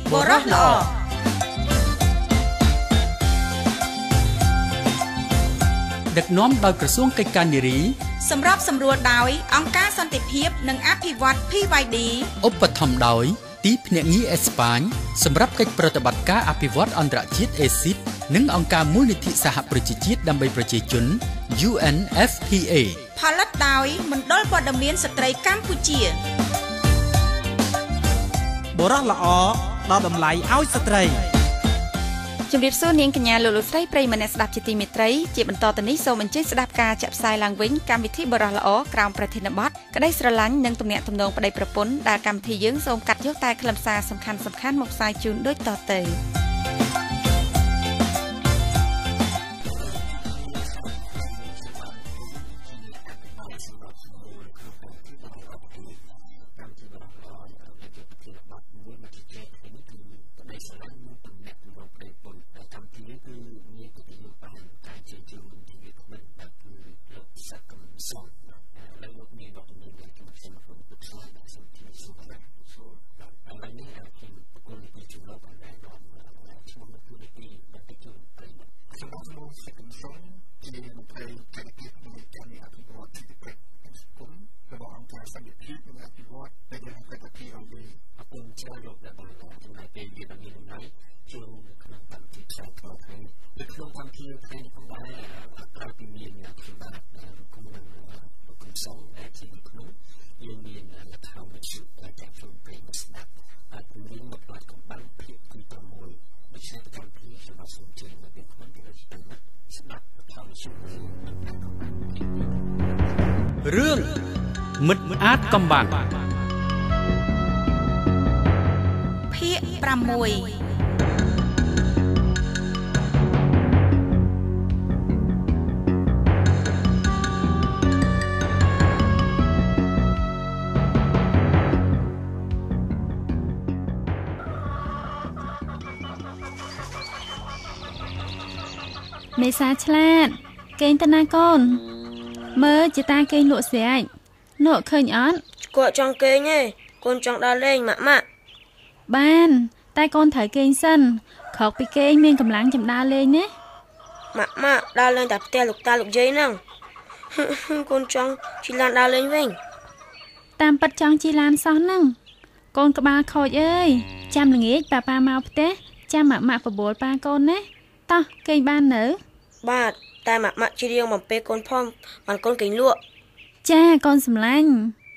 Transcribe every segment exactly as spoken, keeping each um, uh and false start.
បរោះល្អដឹកនាំដោយក្រសួងកិច្ចការនារីសម្រាប់សម្រួលដោយអង្គការសន្តិភាពនិងអភិវឌ្ឍន៍ ភី វ៉ៃ ឌី ឧបត្ថម្ភដោយទីភ្នាក់ងារអេស្ប៉ាញសម្រាប់កិច្ចប្រតិបត្តិការអភិវឌ្ឍន៍អន្តរជាតិ អេស៊ីដ និងអង្គការមូលនិធិសហប្រជាជាតិដើម្បីប្រជាជន យូ អេន អេហ្វ ភី អេ ផលិតដោយមណ្ឌលព័ត៌មានស្ត្រីកម្ពុជាបរោះល្អដល់តម្លៃឲ្យស្ត្រីជំរាបសួរនាងកញ្ញាលោកលោកស្រីប្រិយមិត្តអ្នកស្ដាប់ជាទីមេត្រីជាបន្តទៅនេះសូមអញ្ជើញស្ដាប់ការចាក់ផ្សាយឡើងវិញកម្មវិធីបរោះល្អក្រោមប្រធានបទក្តីស្រឡាញ់និងទំនាក់ទំនងប្តីប្រពន្ធដែលកម្មវិធីយើងសូមកាត់យកតែខ្លឹមសារសំខាន់សំខាន់មកផ្សាយជូនដូចតទៅរឿងមិត្តអាចកំបាំងភាគប្រាំមួយមេសាឆ្លាតគេងទៅណាកូនមើលជាតាគេងលក់ស្រាច់លក់ឃើញអត់គាត់ចង់គេងទេកូនចង់ដើរលេងម៉ាក់ម៉ាក់បានតែកូនត្រូវគេងសិនក្រោកពីគេងមានកម្លាំងចំដើរលេងណាម៉ាក់ម៉ាក់ដើរលេងតែផ្ទះលោកតាលោកយាយហ្នឹងកូនចង់ជិះឡានដើរលេងវិញតាមប៉ាត់ចង់ជិះឡានសោះហ្នឹងកូនក្បាលខូចអើយចាំល្ងាចប៉ាប៉ាមកផ្ទះចាំម៉ាក់ម៉ាក់បបួលប៉ាកូនណាតោះគេងបាននៅបាទតែម៉ាក់ម៉ាក់ជិះរៀងបំពេកូនផងបានកូនគេងលក់ចាកូនសម្លាញ់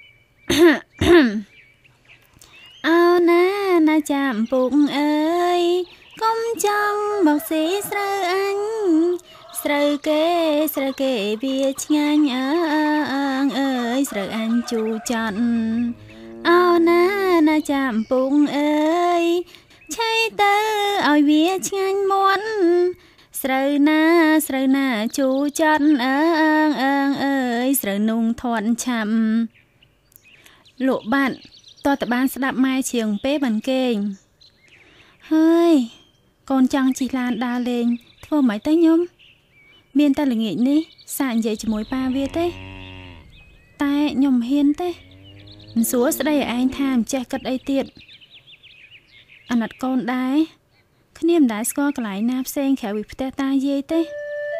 អោណាណាចាំពុកអើយកុំចង់មកស៊ីស្រូវអញស្រូវគេស្រូវគេវាឆ្ងាញ់អើអើយស្រូវអញជូរចត់អោណាណាចាំពុកអើយឆៃទៅឲ្យវាឆ្ងាញ់មាត់ស្រូវណាស្រូវណាជូរចត់អើអើអើយស្រូវនុងធាត់ឆាប់លក់បាត់តើតបានស្ដាប់ម៉ែជ្រៀងពេលបានគេងហើយកូនចង់ជិះឡានដើរលេងធ្វើម៉េចទៅញោមមានតែល្ងាចនេះសាកនិយាយជាមួយប៉ាវាទេតែខ្ញុំហ៊ានទេមិនសួរស្ដីឲ្យឯងថាមិនចេះគិតអីទៀតអាណិតកូនដែរគ្នាមិនដែលស្គាល់កន្លែងណាផ្សេងក្រៅពីផ្ទះតាយាយទេ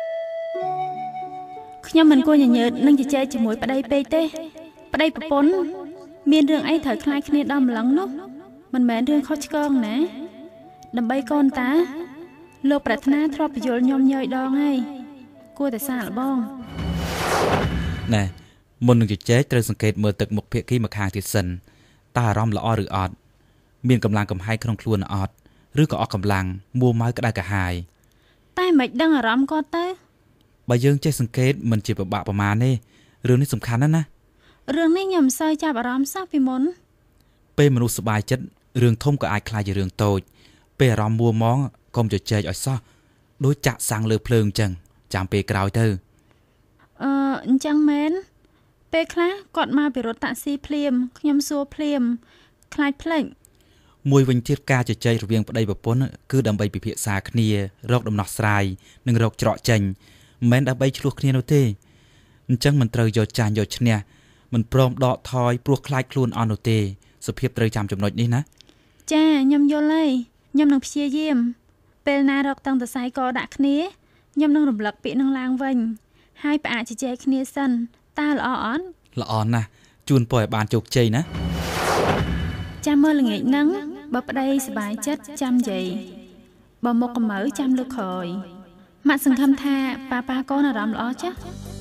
ខ្ញុំមិនគួរញញើតនឹងជជែកជាមួយប្តីពេកទេប្តីប្រពន្ធមានរឿងអីត្រូវខ្លាចគ្នាដល់ម្លឹងនោះមិនមែនរឿងខុសឆ្គងណាដើម្បីកូនតាលោកប្រាថ្នាធ្លាប់ពយល់ខ្ញុំញយដងហើយគួរតែសាកល្បងណែមុននឹងជជែកត្រូវសង្កេតមើលទឹកមុខភាគីម្ខាងទៀតសិនតើអារម្មណ៍ល្អឬអត់មានកម្លាំងកំហែងក្នុងខ្លួនអត់ឬក៏អស់កម្លាំងមួម៉ៅក្តៅកាហាយតែមិនដឹងអារម្មណ៍គាត់ទៅបើយើងចេះសង្កេតមិនជាពិបាកប្រមាណទេរឿងនេះសំខាន់ណាស់ណារឿងនេះខ្ញុំមិនសូវចាប់អារម្មណ៍សោះពីមុនពេលមនុស្សសប្បាយចិត្តរឿងធំក៏អាចខ្លាចជារឿងតូចពេលអារម្មណ៍មួម៉ងកុំជជែកឲ្យសោះដូចចាក់សាំងលើភ្លើងអញ្ចឹងចាំពេលក្រោយទៅអឺអញ្ចឹងមែនពេលខ្លះគាត់មកពីរថតាក់ស៊ីភ្លាមខ្ញុំសួរភ្លាមខ្លាចភ្លេចមួយវិញទៀតការជជែករវាងប្តីប្រពន្ធគឺដើម្បីពិភាក្សាគ្នារកដំណោះស្រាយនិងរកច្រកចេញមិនមែនដើម្បីឆ្លោះគ្នានោះទេអញ្ចឹងមិនត្រូវយកចាញ់យកឈ្នះមិនព្រមដកថយព្រោះខ្លាចខ្លួនអស់នោះទេសុភាពត្រូវចាំចំណុចនេះណាចាខ្ញុំយល់ហើយខ្ញុំនឹងព្យាយាមពេលណារកតាំងតសៃកដាក់គ្នាខ្ញុំនឹងរំលឹកពាក្យនឹងឡើងវិញហើយផ្អាកជជែកគ្នាសិនតើល្អអត់ល្អណាស់ជូនពរឲ្យបានជោគជ័យណាចាំមើលល្ងាចហ្នឹងបើប្តីសប្បាយចិត្តចាំនិយាយបើមុខកម្ៅចាំលើក្រោយម៉ាក់សង្ឃឹមថាប៉ាប៉ាកូនអារម្មណ៍ល្អចាស់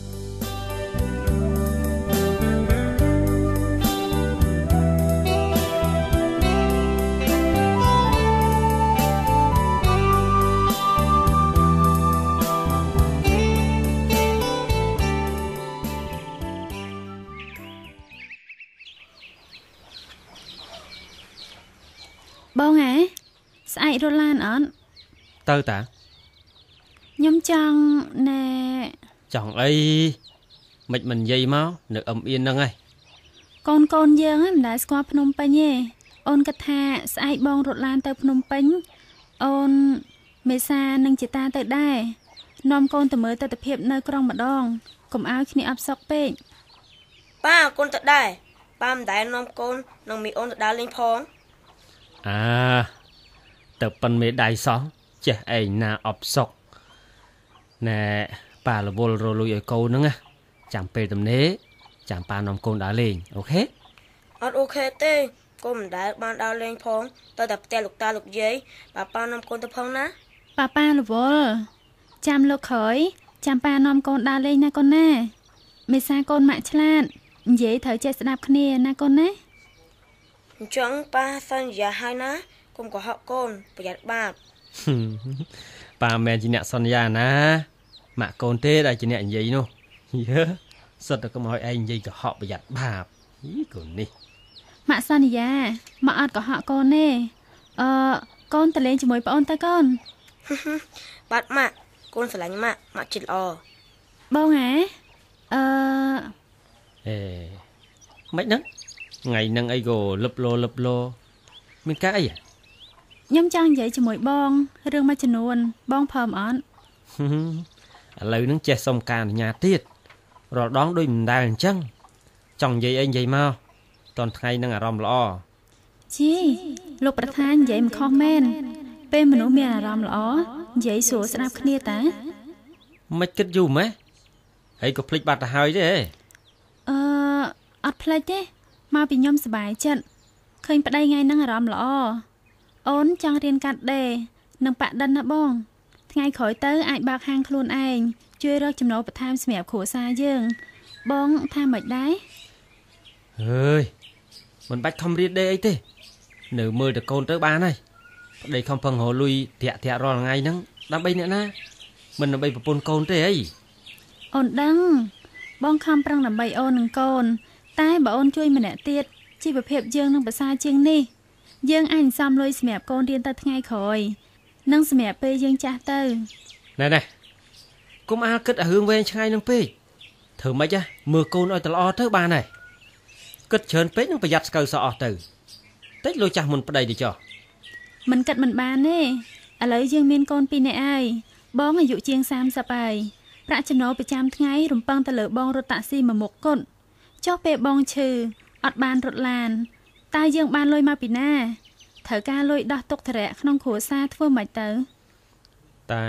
បងហ៎ស្អែករត់ឡានអត់ទៅតាខ្ញុំចង់ណែចង់អីមិនមិននិយាយមកនៅអឹមអៀនហ្នឹងហើយកូនកូនយើងហ្នឹងមិនដែលស្គាល់ភ្នំពេញទេអូនគិតថាស្អែកបងរត់ឡានទៅភ្នំពេញអូនមេសានិងជាតាទៅដែរនាំកូនទៅមើលទស្សនភាពនៅក្រុងម្ដងកុំឲ្យគ្នាអបសុកពេកប៉ាកូនទៅដែរប៉ាមិនដែលនាំកូននិងមីអូនទៅដើរលេងផងអាទៅប៉ិនមេដៃសោះចេះឯងណាអបសុកណែប៉ារវល់រលួយឲ្យកូនហ្នឹងណាចាំពេលទំនេរចាំប៉ានាំកូនដើរលេងអូខេអត់អូខេទេកូនមិនដែលបានដើរលេងផងទៅតែផ្ទះលោកតាលោកយាយប៉ាប៉ានាំកូនទៅផងណាប៉ាប៉ារវល់ចាំលោកក្រោយចាំប៉ានាំកូនដើរលេងណាកូនណាមេសាកូនម៉ាក់ឆ្លាតនិយាយត្រូវចេះស្ដាប់គ្នាណាកូនណាអញ្ចឹងប៉ាសន្យាហើយណាកុំកុហកកូនប្រយ័ត្នបាបប៉ាមិនជាអ្នកសន្យាណាម៉ាក់កូនទេដែលជាអ្នកនិយាយនោះយឺសុទ្ធតែកុំឲ្យឯងនិយាយកុហកប្រយ័ត្នបាបហីកូននេះម៉ាក់សន្យាម៉ាក់អត់កុហកកូនទេអឺកូនទៅលេងជាមួយប្អូនទៅកូនបាទម៉ាក់កូនស្រឡាញ់ម៉ាក់ម៉ាក់ចិត្តល្អបងហ៎អឺអេមិនហ្នឹងថ្ងៃហ្នឹងអីក៏លឹបលោលឹបលោមានការអីខ្ញុំចង់និយាយជាមួយបងរឿងមួយចំនួនបងព្រមអត់ឥឡូវហ្នឹងចេះសុំការអនុញ្ញាតទៀតរាល់ដងដូចមិនដែលអញ្ចឹងចង់និយាយអីនិយាយមកតនថ្ងៃហ្នឹងអារម្មណ៍ល្អជីលោកប្រធាននិយាយមិនខុសមែនពេលមនុស្សមានអារម្មណ៍ល្អនិយាយស្រួលស្ដាប់គ្នាតាមិនគិតយូរម៉េះហើយក៏ភ្លេចបាត់ទៅហើយទេអឺអត់ភ្លេចទេមកពីខ្ញុំសប្បាយចិត្តឃើញប្តីថ្ងៃហ្នឹងអារម្មណ៍ល្អអូនចង់រៀនកាត់ដេរនិងប៉ាក់ដិនណាបងថ្ងៃក្រោយទៅអាចបើកហាងខ្លួនឯងជួយរកចំណូលបន្ថែមសម្រាប់គ្រួសារយើងបងថាមិនដែរអើយមិនបាច់ខំរៀនដេរអីទេនៅមើលតកូនទៅបានហើយប្តីខំប្រឹងរកលុយធាក់ធាក់រាល់ថ្ងៃហ្នឹងដើម្បីអ្នកណាមិនដើម្បីប្រពន្ធកូនទេអីអូនដឹងបងខំប្រឹងដើម្បីអូននិងកូនតែបើអូនជួយម្នាក់ទៀតជីវភាពយើងនឹងប្រសើរជាងនេះយើងអាចសំលុយសម្រាប់កូនរៀនទៅថ្ងៃក្រោយនិងសម្រាប់ពេលយើងចាស់ទៅណែណែកុំអាលគិតឲ្យរឿងវែងឆ្ងាយនឹងពេកធ្វើម៉េចហ៎មើលកូនឲ្យត្រឡទៅបានហើយគិតច្រើនពេកនឹងប្រយ័ត្នស្កូវសក់អស់ទៅតិចលុយចាស់មុនប្តីទៅចុះមិនគិតមិនបានទេឥឡូវយើងមានកូនពីរនាក់ហើយបងអាយុជាងសាមសិបហើយប្រាក់ចំណូលប្រចាំថ្ងៃរំពឹងទៅលើបងរត់តាក់ស៊ីមួយមុខគត់ចុះពេលបងឈឺអត់បានរត់ឡានតើយើងបានលុយមកពីណាត្រូវការលុយដោះទុកធរៈក្នុងគ្រួសារធ្វើម៉េចទៅតែ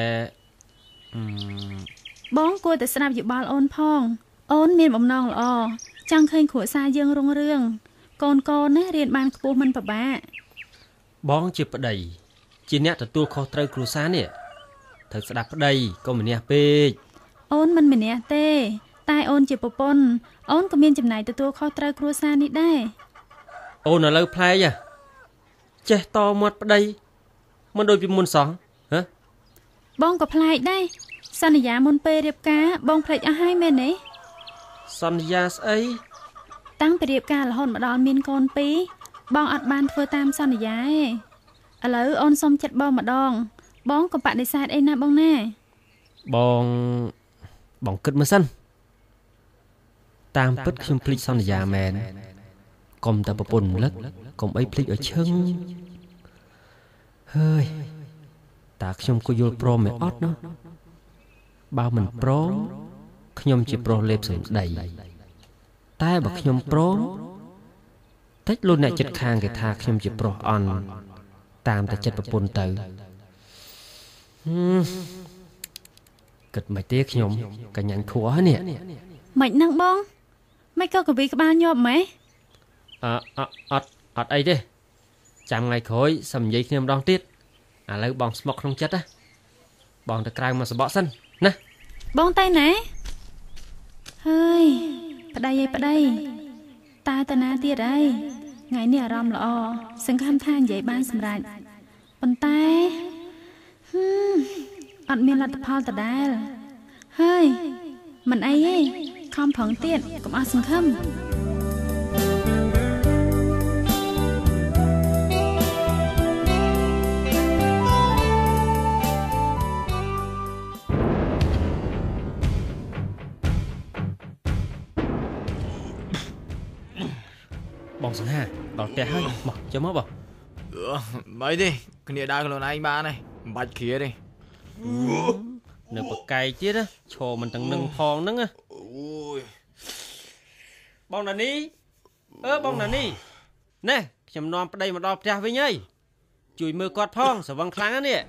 បងគួរតែស្ដាប់យោបល់អូនផងអូនមានបំណងល្អចង់ឃើញគ្រួសារយើងរុងរឿងកូនកូនណារៀនបានខ្ពស់មិនពិបាកបងជាប្តីជាអ្នកទទួលខុសត្រូវគ្រួសារនេះត្រូវស្ដាប់ប្តីកុំម្នះពេកអូនមិនម្នះទេតែអូនជាប្រពន្ធអូនក៏មានចំណាយទទួលខុសត្រូវគ្រួសារនេះដែរអូនឥឡូវប្លែកចេះតមាត់ប្តីមិនដូចពីមុនសោះហ៎បងក៏ប្លែកដែរសន្យាមុនពេលរៀបការបងភ្លេចអស់ហើយមែនទេសន្យាស្អីតាំងពីរៀបការរហូតមកដល់មានកូនពីរបងអត់បានធ្វើតាមសន្យាទេឥឡូវអូនសុំចិត្តបងម្ដងបងក៏បដិសេធអីណាបងណាបងបងគិតមើលសិនតាមពិតខ្ញុំភ្លេចសន្យាមែនកុំតែប្រពន្ធរំលឹកកុំអីភ្លេចឲ្យឈឹងហើយតើខ្ញុំក៏យល់ព្រមមែនអត់នោះបើមិនព្រមខ្ញុំជាប្រុសលេបសម្ដីតែបើខ្ញុំព្រមតិចលោកអ្នកចិត្តខាងគេថាខ្ញុំជាប្រុសអន់តាមតែចិត្តប្រពន្ធទៅគិតមិនទេខ្ញុំកញ្ញាញ់ខួរនេះមិនហ្នឹងបងមិនក៏កវីក្បាលញាប់ម៉េះអអអត់អត់អីទេចាំថ្ងៃក្រោយសឹមនិយាយគ្នាម្ដងទៀតឥឡូវបងស្មុកក្នុងចិត្តណាបងទៅក្រៅមកសបកសិនណាបងទៅណាហើយប្តីអីប្តីតើតាណាទៀតអីថ្ងៃនេះអារម្មណ៍ល្អសង្ឃឹមថានិយាយបានសម្រេចប៉ុន្តែអត់មានលទ្ធផលដដែលហើយមិនអីទេខំប្រឹងទៀតកុំអស់សង្ឃឹមបងសង្ហាដល់ផ្ទះហើយមកចាំមកបងមិនទេគ្នាដើរខ្លួនឯងបានហើយមិនបាច់គ្រាទេនៅបកែកទៀតណាឈរមិនទាំងនឹងផងហ្នឹងណាអូយបងណានីអឺបងណានីណែខ្ញុំនាំប្តីមកដល់ផ្ទះវិញហើយជួយមើលគាត់ផងស្រវឹងខ្លាំងណាស់នេះ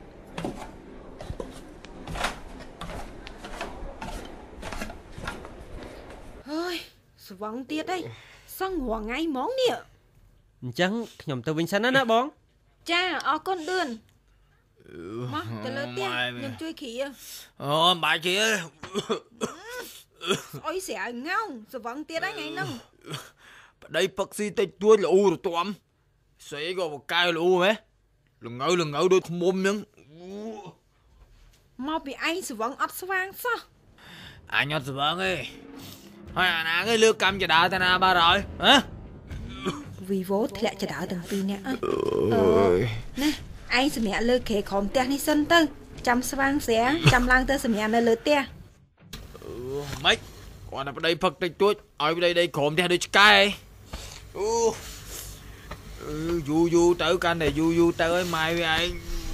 ហើយស្រវឹងទៀតអីសឹងរងថ្ងៃហ្មងនេះអញ្ចឹងខ្ញុំទៅវិញសិនណាណាបងចាអរគុណឌឿនមកទៅលើផ្ទះខ្ញុំជួយគ្រាអូមិនបាច់គ្រាអុយស្រាវងោងស្រវឹងទៀតហើយថ្ងៃហ្នឹងប្តីពឹកស៊ីតិចតួចល្អូរទាំស្អីក៏បកែល្អូហ៎ល្ងៅល្ងៅដូចឃ្មុំហ្នឹងមកពីឯងស្រវឹងអត់ស្វាងសោះអញអត់ស្រវឹងទេហើយអាណាគេលើកកម្មចដាតាណាបាត់ហើយហ៎ Vivo ធ្លាក់ចដាទាំងពីរនាក់អើយណាឯងសម្រាប់លើក្រែក្រោមផ្ទះនេះសិនទៅចាំស្វាងស្រាចាំឡើងទៅសម្រាប់នៅលើផ្ទះម៉េចគាត់តែប្តីផឹកតិចតួចឲ្យប្តីដីក្រោមផ្ទះដូចឆ្កែអូយូយូទៅកាន់តែយូយូទៅឲ្យម៉ែវាឯង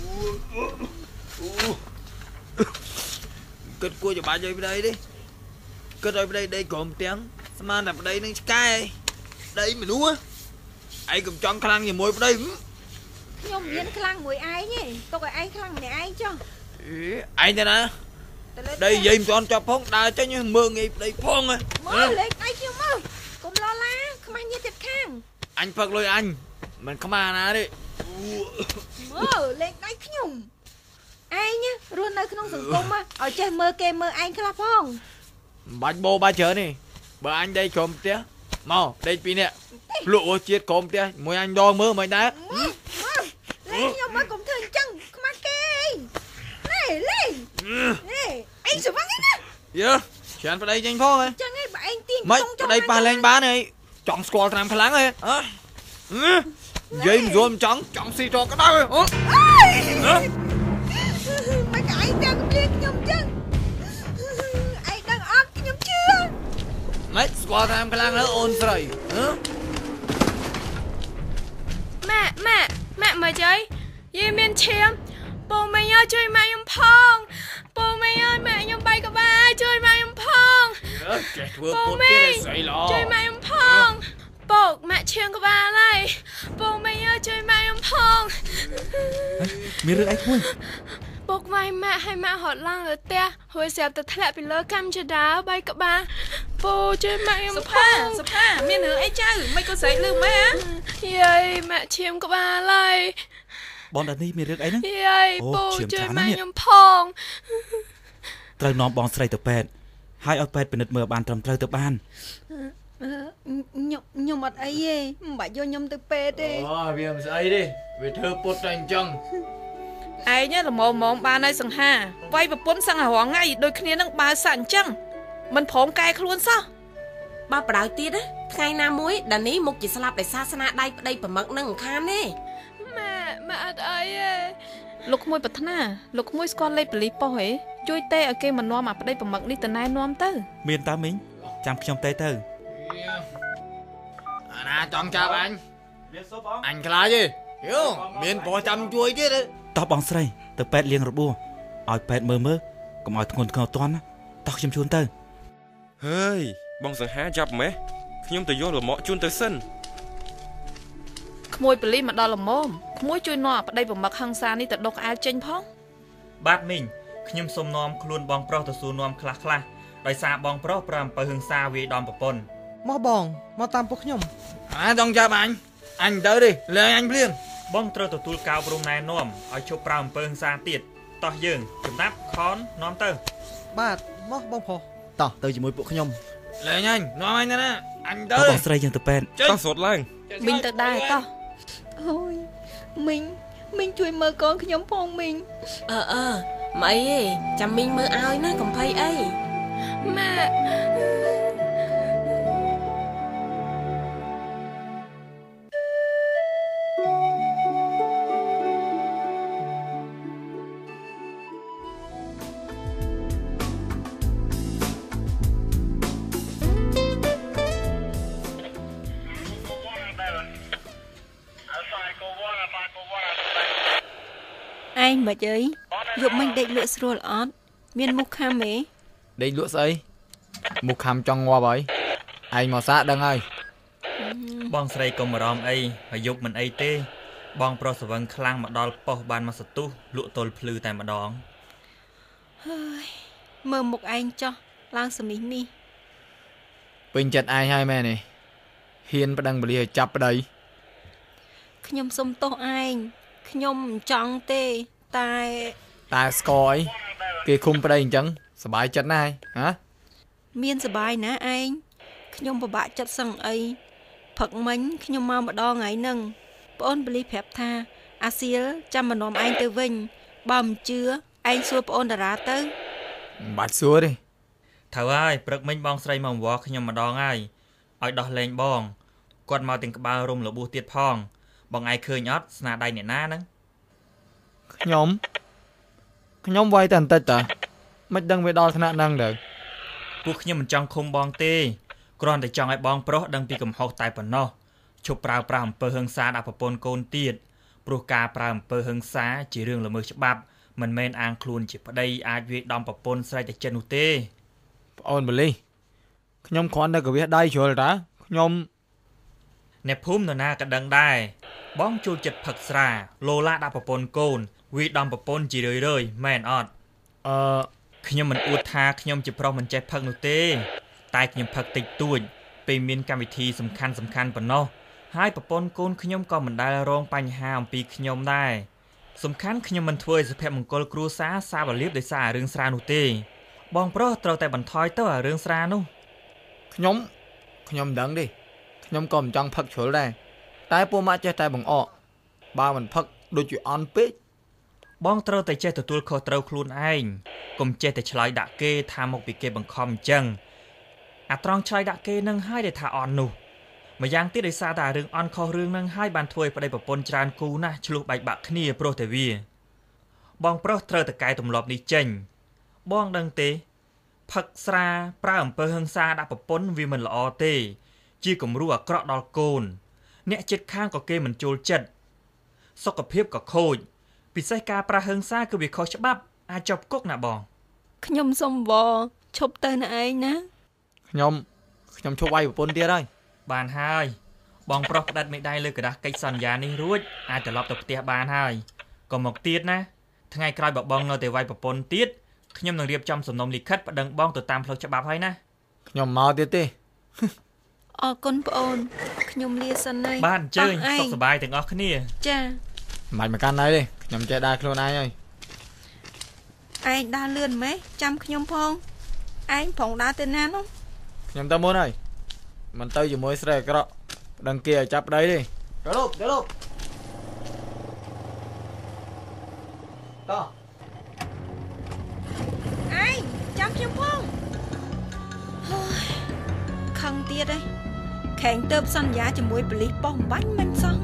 គិតគួរច្បាស់ឲ្យប្តីទេគិតឲ្យប្តីដីក្រោមផ្ទះស្មានតែប្តីនឹងឆ្កែដីមនុស្សឯងកុំចង់ខ្លាំងជាមួយប្តីខ្ញុំមានខ្លាំងមួយឯងទេទុកឲ្យឯងខ្លាំងម្នាក់ឯងចុះអេឯងទៅណាដីនិយាយមិនទាន់ចប់ផងដើរចេញមើងងាយប្តីផងមើលលេខដៃខ្ញុំមកកុំឡឡាខ្មាស់ញៀតចិត្តខាងអញផឹកលុយអញមិនខ្មាស់ណាទេមើលលេខដៃខ្ញុំឯងរស់នៅក្នុងសង្គមឲ្យចេះមើលគេមើលឯងខ្លះផងមិនបាច់បោបាច់ច្រើនទេបើអញដីក្រុមផ្ទះមកដេកពីរនាក់លក់រសជាតិក្រុមផ្ទះមួយអញដងមើលមិនដែរលេងខ្ញុំមកកុំធ្វើអញ្ចឹងខ្មាស់គេលេលេលេអញស្វឹងឯណាយើច្រើនប្តីចេញផងហ៎អញ្ចឹងឯងបើឯងទាញមិនប្តីប៉ះលេងបានហីចង់ស្គាល់តាមខ្លាំងហ៎អើនិយាយមិនយល់មិនចង់ចង់ស៊ីតក្តៅហ៎អូមិនឯងចាំគ្រាខ្ញុំអញ្ចឹងឯងដឹងអត់ខ្ញុំជឿម៉េចស្គាល់តាមខ្លាំងហើយអូនស្រីហ៎ម៉ាក់ម៉ាក់ម៉ាក់មកចៃយីមានឈាមពូមីងជួយម៉ាក់ខ្ញុំផងពូមីងអើយម៉ាក់ខ្ញុំបែកក្បាលជួយម៉ាក់ខ្ញុំផងចេះធ្វើពុតទៀតឲ្យស្រីល្អជួយម៉ាក់ខ្ញុំផងពូម៉ាក់ឈាមក្បាលហើយពូមីងអើយជួយម៉ាក់ខ្ញុំផងមានរឿងអីមួយពុកវាយម៉ាក់ឲ្យម៉ាក់ហត់ឡើងលើផ្ទះហើយស្រាប់តែធ្លាក់ពីលើកម្មចដាបែកក្បាលពូជួយម៉ាក់ខ្ញុំផងសុផាមានរឿងអីចៅមិនក៏ស្រែកលឺម៉ែយាយម៉ាក់ឈាមក្បាលហើយបងដានីមានរឿងអីហ្នឹងយាយពូជួយម៉ាក់ខ្ញុំផងត្រូវនាំបងស្រីទៅពេទ្យហើយឲ្យពេទ្យពិនិត្យមើលបានត្រឹមត្រូវទៅបានខ្ញុំខ្ញុំអត់អីទេមិនបាច់យកខ្ញុំទៅពេទ្យទេអូវាមិនស្អីទេវាធ្វើពុតតែអញ្ចឹងឯងល្មមហ្មងបានហើយសង្ហាវាយប្រពន្ធសឹងរងថ្ងៃដូចគ្នានឹងបើសាក់អញ្ចឹងមិនព្រមកែខ្លួនសោះបើបដៅទៀតថ្ងៃណាមួយដានីមុខជាស្លាប់ដោយសារស្នាដៃប្តីប្រមឹកនឹងខានទេម៉ែម៉ែអត់អីទេលោកក្មួយប្រាថ្នាលោកក្មួយស្គាល់លេខប៉ូលីសប៉ុស្តិ៍ហ៎ជួយទេឲ្យគេមកនាំអាប្តីប្រមឹកនេះទៅណែនាំទៅមានតើមីងចាំខ្ញុំទេទៅអាណាចង់ចាប់អញអញខ្លាចទេយូមានបោះចាំជួយទៀតតោះបងស្រីទៅពេទ្យលាងរបួសឲ្យពេទ្យមើលមើលកុំឲ្យធ្ងន់ធ្ងរតន់ណាតោះខ្ញុំជូនទៅហើយបងសង្ហាចាប់ម៉េះខ្ញុំទៅយកលំអកជូនទៅសិនក្មួយប៉ូលីសមកដល់ល្មមក្មួយជួយនាំប្តីប្រមឹកហឹង្សានេះទៅដុកក្អែលចេញផងបាទមីងខ្ញុំសូមនាំខ្លួនបងប្រុសទៅសួរនាំខ្លះខ្លះដោយសារបងប្រុសប្រើអំពើហិង្សាវាយដំប្រពន្ធមកបងមកតាមពួកខ្ញុំអាចង់ចាប់អញអញទៅទេលើអញភ្លៀងបងត្រូវទទួលកោបរំណែនាំឲ្យជប់ប្រើអំពើហិង្សាទៀតតោះយើងចំណាប់ខននាំទៅបាទមកបងប្រុសតោះទៅជាមួយពួកខ្ញុំលើអញនាំអញទៅណាអញទៅបងស្រីយើងទៅពេទ្យតោះស្រុតឡើងមីងទៅដែរតោះអូយមីងមីងជួយមើលកូនខ្ញុំផងមីងអឺអឺមិនអីទេចាំមីងមើលឲ្យណាកំភៃអីម៉ែឯងមិនអីយប់មិញដេកលក់ស្រួលអត់មានមុខខាំទេដេកលក់ស្អីមុខខាំចង់ងាប់ហើយឯងមកសាកដឹងហើយបងស្រីកុំបារម្ភអីហើយយប់មិនអីទេបងប្រុសស្វឹងខ្លាំងមកដល់ប៉ុស្តិ៍បានមកសទុះលក់ទល់ភ្លឺតែម្ដងហើយមើលមុខឯងចោះឡើងសមីនេះពេញចិត្តឯងហើយមែនទេហ៊ានប្តឹងប៉ូលីសឲ្យចាប់ប្តីខ្ញុំសុំទោសឯងខ្ញុំមិនចង់ទេតែតែស្គរអីគេឃុំប្តីអញ្ចឹងសบายចិត្តណាស់ហ៎មានសบายណាឯងខ្ញុំពិបាកចិត្តសឹងអីផឹកមិញខ្ញុំមកម្ដងថ្ងៃហ្នឹងប្អូនប៉ូលីសប្រាប់ថាអាសៀលចាំមកនាំឯងទៅវិញបើមិនជឿឯងសួរប្អូនតារាទៅមិនបាច់សួរទេត្រូវហើយព្រឹកមិញបងស្រីមកវល់ខ្ញុំម្ដងហើយឲ្យដោះលែងបងគាត់មកទាំងក្បាលរុំរបួសទៀតផងបងឯងឃើញអត់ស្នាដៃអ្នកណាហ្នឹងខ្ញុំខ្ញុំវាយតែបន្តិចតាមិនដឹងវាដល់ថ្នាក់ហ្នឹងទៅពួកខ្ញុំមិនចង់ឃុំបងទេគ្រាន់តែចង់ឲ្យបងប្រុសដឹងពីកំហុសតែប៉ុណ្ណោះឈប់ប្រើប្រាស់អំពើហិង្សាដាក់ប្រពន្ធកូនទៀតព្រោះការប្រើអំពើហិង្សាជារឿងល្មើសច្បាប់មិនមែនអាងខ្លួនជាប្តីអាចវាយដំប្រពន្ធស្រីតែចិត្តនោះទេប្អូនប៉ូលីសខ្ញុំគ្រាន់តែកវះដៃជ្រុលតាខ្ញុំអ្នកភូមិនរណាក៏ដឹងដែរបងចូលចិត្តផឹកស្រាលោឡាដាក់ប្រពន្ធកូនវាយដំប្រពន្ធជារឿយរឿយមែនអត់អឺខ្ញុំមិនអួតថាខ្ញុំជាប្រុសមិនចេះផឹកនោះទេតែខ្ញុំផឹកតិចតួចពេលមានកម្មវិធីសំខាន់សំខាន់ប៉ុណ្ណោះហើយប្រពន្ធកូនខ្ញុំក៏មិនដែលរងបញ្ហាអំពីខ្ញុំដែរសំខាន់ខ្ញុំមិនធ្វើឲ្យសុភមង្គលគ្រួសារសាបលាបដោយសាររឿងស្រានោះទេបងប្រុសត្រូវតែបន្ថយទៅអារឿងស្រានោះខ្ញុំខ្ញុំមិនដឹងទេខ្ញុំក៏មិនចង់ផឹកជ្រុលដែរតែពួកម៉ាក់ចេះតែបង្អកបើមិនផឹកដូចជាអន់ពេកបងត្រូវតែចេះទទួលខុសត្រូវខ្លួនឯងកុំចេះតែឆ្លើយដាក់គេថាមកពីគេបង្ខំអញ្ចឹងអាត្រង់ឆ្លើយដាក់គេនឹងហើយដែលថាអន់នោះម្យ៉ាងទៀតដោយសារតែរឿងអន់ខុសរឿងនឹងហើយបានធ្វើឲ្យប្តីប្រពន្ធច្រើនគូណាស់ឆ្លោះបែកបាក់គ្នាព្រោះតែវាបងប្រុសត្រូវតែកែទម្លាប់នេះចេញបងដឹងទេផឹកស្រាប្រើអំពើហិង្សាដាក់ប្រពន្ធវាមិនល្អទេជាគំរូអាក្រក់ដល់កូនអ្នកជិតខាងក៏គេមិនចូលចិត្តសុខភាពក៏ខូចពិសេសការប្រើហិង្សាគឺវាខុសច្បាប់អាចជាប់គុកណាបងខ្ញុំសុំវឈប់ទៅណាឯងណាខ្ញុំខ្ញុំឈប់វាយប្រពន្ធទៀតហើយបានហើយបងប្រុសផ្ដាច់មេដៃលើกระดาษកិច្ចសន្យានេះរួចអាចត្រឡប់ទៅផ្ទះបានហើយក៏មកទៀតណាថ្ងៃក្រោយបើបងនៅតែវាយប្រពន្ធទៀតខ្ញុំនឹងរៀបចំសំណុំលិខិតប្តឹងបងទៅតាមផ្លូវច្បាប់ហើយណាខ្ញុំមកទៀតទេអរគុណប្អូនខ្ញុំលាសិនហើយបានអញ្ជើញសុខសប្បាយទាំងអស់គ្នាចាមិនបាច់មកកាន់ហើយទេខ្ញុំចេះដើរខ្លួនឯងហើយឯងដើរលឿនម៉េចចាំខ្ញុំផងឯងប្រងដើរទៅណានោះខ្ញុំទៅមុនហើយមិនទៅជាមួយស្រីអាក្រក់ប្តឹងគេឲ្យចាប់ប្តីទេទៅលុបទៅលុបតោះឯងចាំខ្ញុំផងខឹងទៀតឯងខែងទៅសន្យាជាមួយប៉ូលីសប៉ុស្តិ៍បាញ់មិនសោះ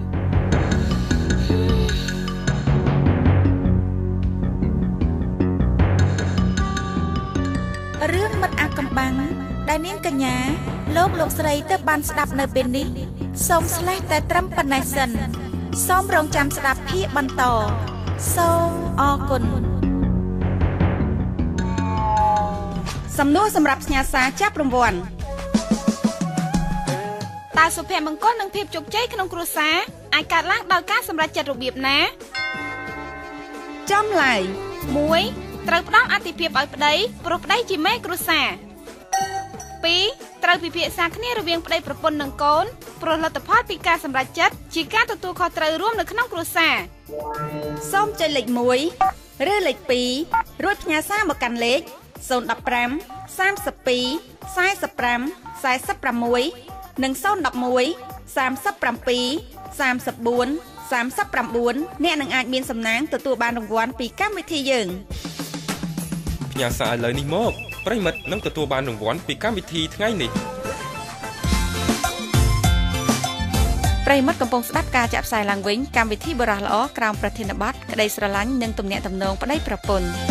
រឿងមិត្តអាកំបាំងដែលនាងកញ្ញាលោកលោកស្រីទៅបានស្ដាប់នៅពេលនេះសូមស្លេះតែត្រឹមប៉ុណ្ណេះសិនសូមរងចាំស្ដាប់ភាគបន្តសូមអរគុណសំណួរសម្រាប់ផ្ញើសារចាប់រង្វាន់តើសុភមង្គលនិងភាពជោគជ័យក្នុងគ្រួសារអាចកើតឡើងដោយការសម្រេចចិត្តរបៀបណាចំឡើយមួយត្រូវផ្ដល់អាទិភាពឲ្យប្តីព្រោះប្តីជាមេគ្រួសារពីរត្រូវពិភាក្សាគ្នារវាងប្តីប្រពន្ធនិងកូនព្រោះលទ្ធផលពីការសម្រេចចិត្តជាការទទួលខុសត្រូវរួមនៅក្នុងគ្រួសារសូមចុចលេខមួយឬលេខពីររួចផ្ញើសារមកកាន់លេខศูนย์ หนึ่ง ห้า สามสิบสอง สี่สิบห้า สี่สิบหกនិងศูนย์ หนึ่ง หนึ่ง สามสิบเจ็ด สามสิบสี่ สามสิบเก้าអ្នកនឹងអាចមានសំណាងទទួលបានរង្វាន់ពីកម្មវិធីយើងផ្ញើសារឥឡូវនេះមកប្រិមិត្តនឹងទទួលបានរង្វាន់ពីកម្មវិធីថ្ងៃនេះប្រិមិត្តកំពុងស្ដាប់ការចាក់ផ្សាយឡើងវិញកម្មវិធីបរិះល្អក្រោមប្រធានបទក្តីស្រឡាញ់និងទំនាក់ទំនងប្តីប្រពន្ធ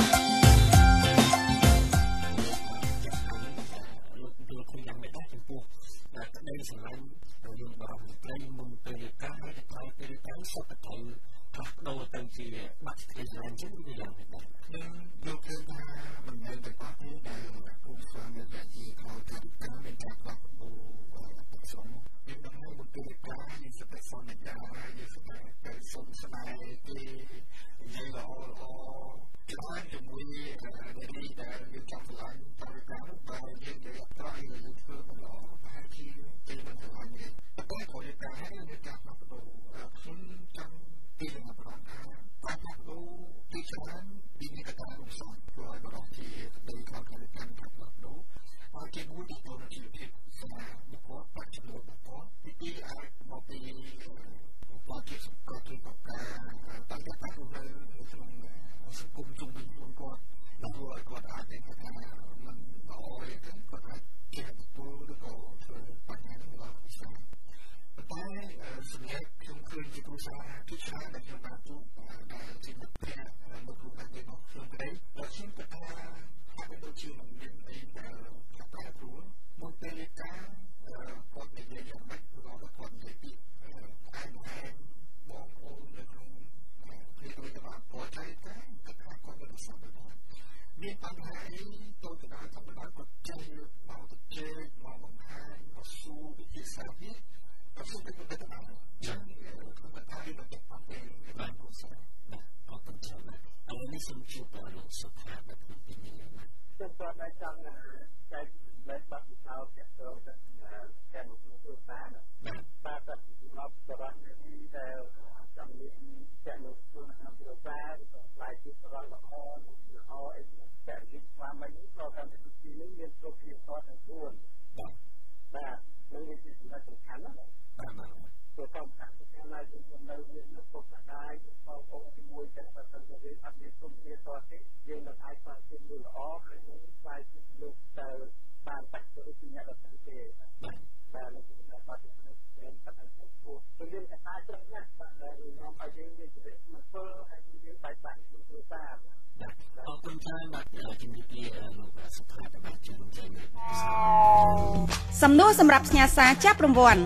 សំណួរសម្រាប់ផ្ញើសារចាប់រង្វាន់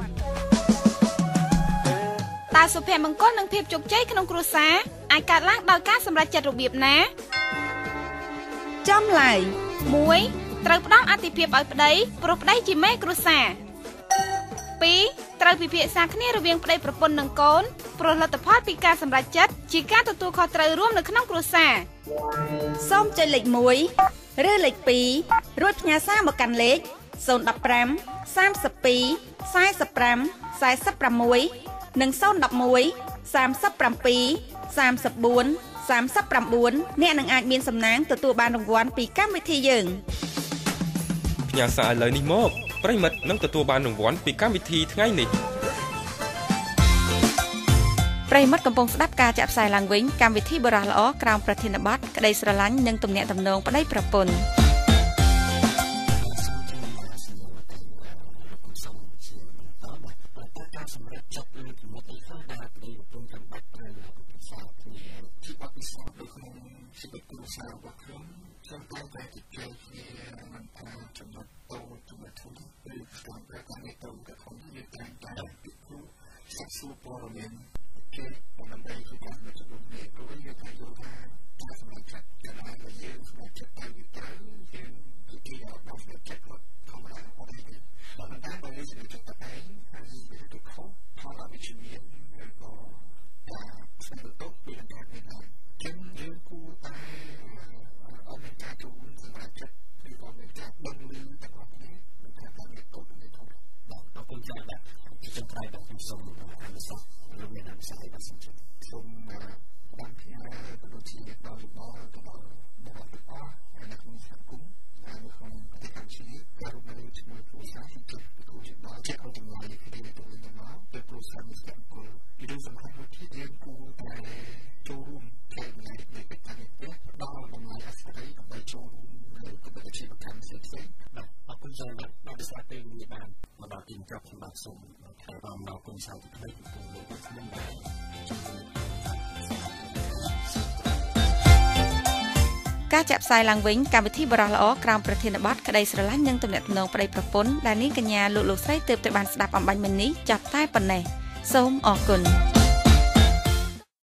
តើសុភមង្គលនិងភាពជោគជ័យក្នុងគ្រួសារអាចកើតឡើងដោយការសម្រេចចិត្តរបៀបណាចំឡើយមួយត្រូវផ្ដល់អាទិភាពឲ្យប្តីព្រោះប្តីជាមេគ្រួសារពីរត្រូវពិភាក្សាគ្នារវាងប្តីប្រពន្ធនិងកូនព្រោះលទ្ធផលពីការសម្រេចចិត្តជាការទទួលខុសត្រូវរួមនៅក្នុងគ្រួសារសូមចុចលេខមួយឬលេខពីររួចផ្ញើសារមកកាន់លេខศูนย์ หนึ่ง ห้า สามสิบสอง สี่สิบห้า สี่สิบหกនិងศูนย์ หนึ่ง หนึ่ง สามสิบเจ็ด สามสิบสี่ สามสิบเก้าអ្នកនឹងអាចមានសំណាងទទួលបានរង្វាន់ពីកម្មវិធីយើងផ្ញើសារឥឡូវនេះមកប្រិមិត្តនឹងទទួលបានរង្វាន់ពីកម្មវិធីថ្ងៃនេះប្រិមិត្តកំពុងស្ដាប់ការចាក់ផ្សាយឡើងវិញកម្មវិធីបរិះល្អក្រោមប្រធានបទក្តីស្រឡាញ់និងទំនាក់ទំនងប្តីប្រពន្ធផលអវិជ្ជមានក៏ការចាក់ផ្សាយឡើងវិញកម្មវិធីបរិះល្អក្រោមប្រធានបទក្តីស្រឡាញ់និងទំនាក់ទំនងប្តីប្រពន្ធដែលនាងកញ្ញាលោកលោកស្រីទើបតែបានស្ដាប់អំបញ្ញមិញនេះចាប់តែប៉ុណ្ណេះសូមអរគុណ